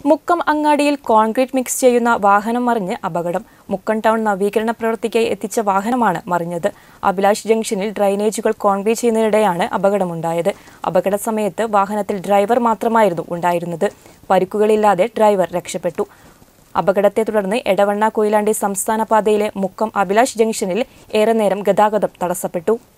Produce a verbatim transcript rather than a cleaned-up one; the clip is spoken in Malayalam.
മുക്കം അങ്ങാടിയിൽ കോൺക്രീറ്റ് മിക്സ് ചെയ്യുന്ന വാഹനം മറിഞ്ഞ് അപകടം. മുക്കം ടൗൺ നവീകരണ പ്രവൃത്തിക്കായി എത്തിച്ച വാഹനമാണ് മറിഞ്ഞത്. അഭിലാഷ് ജംഗ്ഷനിൽ ഡ്രൈനേജുകൾ കോൺക്രീറ്റ് ചെയ്യുന്നതിനിടെയാണ് അപകടമുണ്ടായത്. അപകട സമയത്ത് വാഹനത്തിൽ ഡ്രൈവർ മാത്രമായിരുന്നു ഉണ്ടായിരുന്നത്. പരിക്കുകളില്ലാതെ ഡ്രൈവർ രക്ഷപ്പെട്ടു. അപകടത്തെ തുടർന്ന് എടവണ്ണ കൊയിലാണ്ടി സംസ്ഥാന പാതയിലെ മുക്കം അഭിലാഷ് ജംഗ്ഷനിൽ ഏറെ നേരം ഗതാഗതം തടസ്സപ്പെട്ടു.